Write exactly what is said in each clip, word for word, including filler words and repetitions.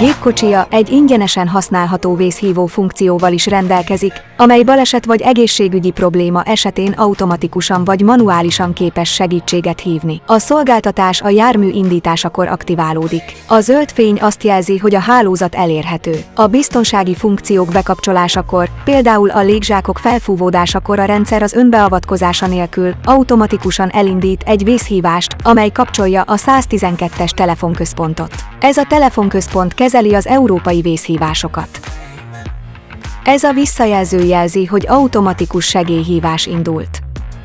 Gépkocsija egy ingyenesen használható vészhívó funkcióval is rendelkezik, amely baleset vagy egészségügyi probléma esetén automatikusan vagy manuálisan képes segítséget hívni. A szolgáltatás a jármű indításakor aktiválódik. A zöld fény azt jelzi, hogy a hálózat elérhető. A biztonsági funkciók bekapcsolásakor, például a légzsákok felfúvódásakor a rendszer az önbeavatkozása nélkül automatikusan elindít egy vészhívást, amely kapcsolja a száztizenkettes telefonközpontot. Ez a telefonközpont kezeli az európai vészhívásokat. Ez a visszajelző jelzi, hogy automatikus segélyhívás indult.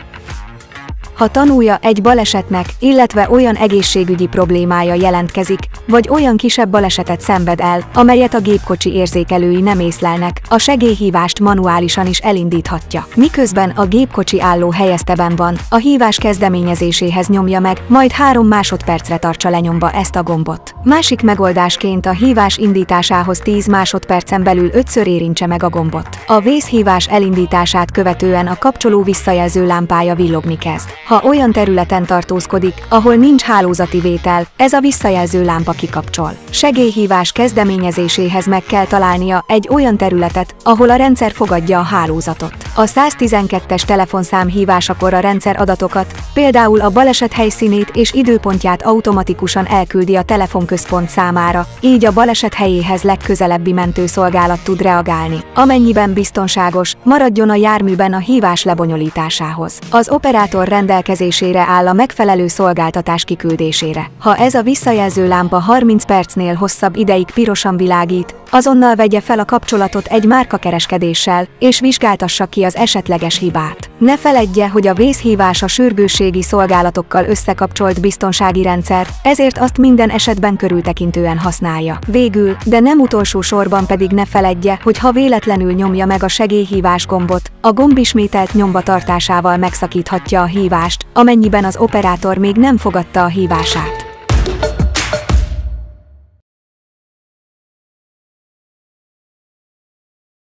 Ha tanúja egy balesetnek, illetve olyan egészségügyi problémája jelentkezik, vagy olyan kisebb balesetet szenved el, amelyet a gépkocsi érzékelői nem észlelnek, a segélyhívást manuálisan is elindíthatja. Miközben a gépkocsi álló helyezteben van, a hívás kezdeményezéséhez nyomja meg, majd három másodpercre tartsa lenyomva ezt a gombot. Másik megoldásként a hívás indításához tíz másodpercen belül ötször érintse meg a gombot. A vészhívás elindítását követően a kapcsoló visszajelző lámpája villogni kezd. Ha olyan területen tartózkodik, ahol nincs hálózati vétel, ez a visszajelző lámpa kikapcsol. Segélyhívás kezdeményezéséhez meg kell találnia egy olyan területet, ahol a rendszer fogadja a hálózatot. A száztizenkettes telefonszám hívásakor a rendszer adatokat, például a baleset helyszínét és időpontját automatikusan elküldi a telefonközpont számára, így a baleset helyéhez legközelebbi mentőszolgálat tud reagálni. Amennyiben biztonságos, maradjon a járműben a hívás lebonyolításához. Az operátor rendelkezésére áll a megfelelő szolgáltatás kiküldésére. Ha ez a visszajelző lámpa harminc percnél hosszabb ideig pirosan világít, azonnal vegye fel a kapcsolatot egy márkakereskedéssel, és vizsgáltassa ki az esetleges hibát. Ne feledje, hogy a vészhívás a sürgősségi szolgálatokkal összekapcsolt biztonsági rendszer, ezért azt minden esetben körültekintően használja. Végül, de nem utolsó sorban pedig ne feledje, hogy ha véletlenül nyomja meg a segélyhívás gombot, a gomb ismételt nyomva tartásával megszakíthatja a hívást, amennyiben az operátor még nem fogadta a hívását.